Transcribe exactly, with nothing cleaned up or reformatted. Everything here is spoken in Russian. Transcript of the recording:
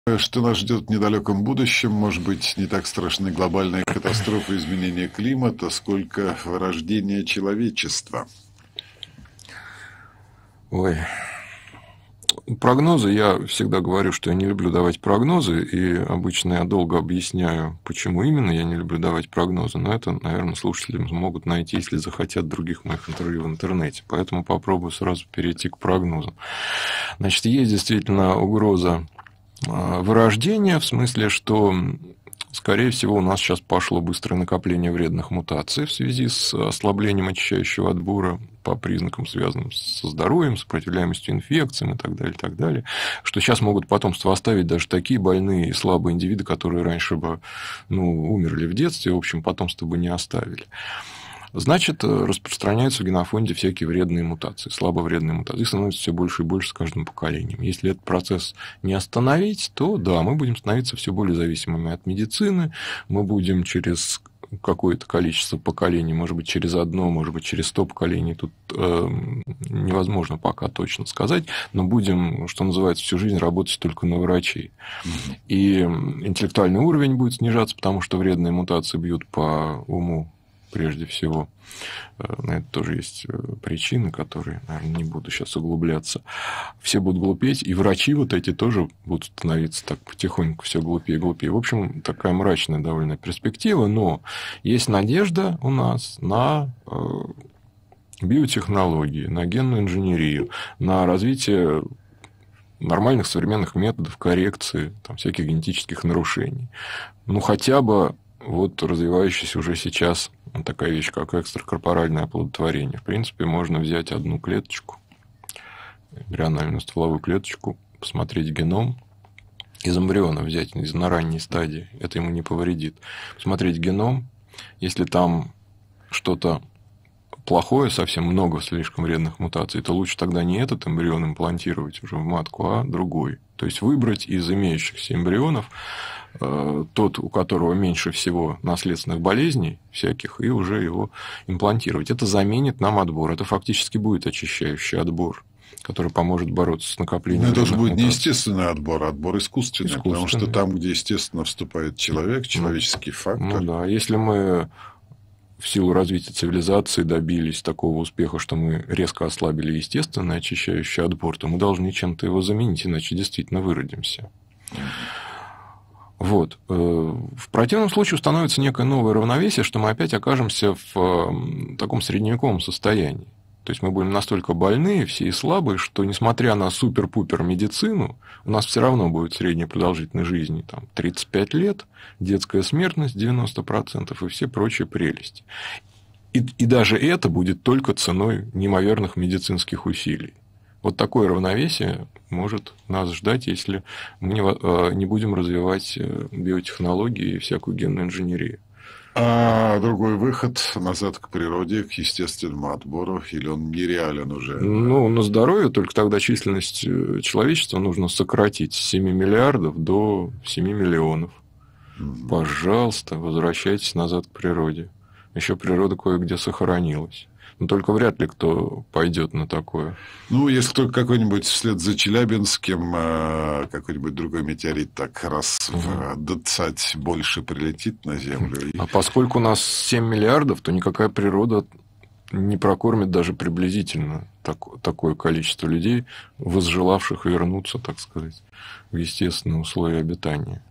Что нас ждет в недалеком будущем, может быть, не так страшны глобальные катастрофы изменения климата, сколько вырождение человечества. Ой. Прогнозы, я всегда говорю, что я не люблю давать прогнозы, и обычно я долго объясняю, почему именно я не люблю давать прогнозы, но это, наверное, слушатели могут найти, если захотят, других моих интервью в интернете, поэтому попробую сразу перейти к прогнозам. Значит, есть действительно угроза вырождения, в смысле, что, скорее всего, у нас сейчас пошло быстрое накопление вредных мутаций в связи с ослаблением очищающего отбора по признакам, связанным со здоровьем, сопротивляемостью инфекциям и так далее, и так далее, что сейчас могут потомство оставить даже такие больные и слабые индивиды, которые раньше бы ну, умерли в детстве, в общем, потомство бы не оставили. Значит, распространяются в генофонде всякие вредные мутации, слабо вредные мутации. Их становится все больше и больше с каждым поколением. Если этот процесс не остановить, то да, мы будем становиться все более зависимыми от медицины, мы будем через какое-то количество поколений, может быть, через одно, может быть, через сто поколений, тут э, невозможно пока точно сказать, но будем, что называется, всю жизнь работать только на врачей. И интеллектуальный уровень будет снижаться, потому что вредные мутации бьют по уму прежде всего. На это тоже есть причины, которые, наверное, не буду сейчас углубляться. Все будут глупеть, и врачи вот эти тоже будут становиться так потихоньку все глупее и глупее. В общем, такая мрачная довольно перспектива, но есть надежда у нас на биотехнологии, на генную инженерию, на развитие нормальных современных методов коррекции там, всяких генетических нарушений. Ну, хотя бы вот развивающаяся уже сейчас такая вещь, как экстракорпоральное оплодотворение. В принципе, можно взять одну клеточку, эмбриональную стволовую клеточку, посмотреть геном, из эмбриона взять из на ранней стадии, это ему не повредит. Посмотреть геном, если там что-то плохое, совсем много слишком вредных мутаций, то лучше тогда не этот эмбрион имплантировать уже в матку, а другой. То есть выбрать из имеющихся эмбрионов тот, у которого меньше всего наследственных болезней всяких, и уже его имплантировать. Это заменит нам отбор. Это фактически будет очищающий отбор, который поможет бороться с накоплением. Но это же будет не естественный отбор, а отбор искусственный, искусственный. Потому что там, где естественно вступает человек, человеческий фактор. Ну да, если мы в силу развития цивилизации добились такого успеха, что мы резко ослабили естественный очищающий отбор, то мы должны чем-то его заменить, иначе действительно выродимся. Вот. В противном случае установится некое новое равновесие, что мы опять окажемся в таком средневековом состоянии. То есть мы будем настолько больные, все и слабые, что, несмотря на супер-пупер медицину, у нас все равно будет средняя продолжительность жизни там, тридцать пять лет, детская смертность девяносто процентов и все прочие прелести. И, и даже это будет только ценой неимоверных медицинских усилий. Вот такое равновесие может нас ждать, если мы не будем развивать биотехнологии и всякую генную инженерию. А другой выход назад к природе, к естественному отбору, или он нереален уже? Ну, на здоровье только тогда численность человечества нужно сократить с семи миллиардов до семи миллионов. Угу. Пожалуйста, возвращайтесь назад к природе. Еще природа кое-где сохранилась. Но только вряд ли кто пойдет на такое. Ну, если только какой-нибудь вслед за Челябинским какой-нибудь другой метеорит так раз угу. в двадцать больше прилетит на Землю. А поскольку у нас семь миллиардов, то никакая природа не прокормит даже приблизительно так, такое количество людей, возжелавших вернуться, так сказать, в естественные условия обитания.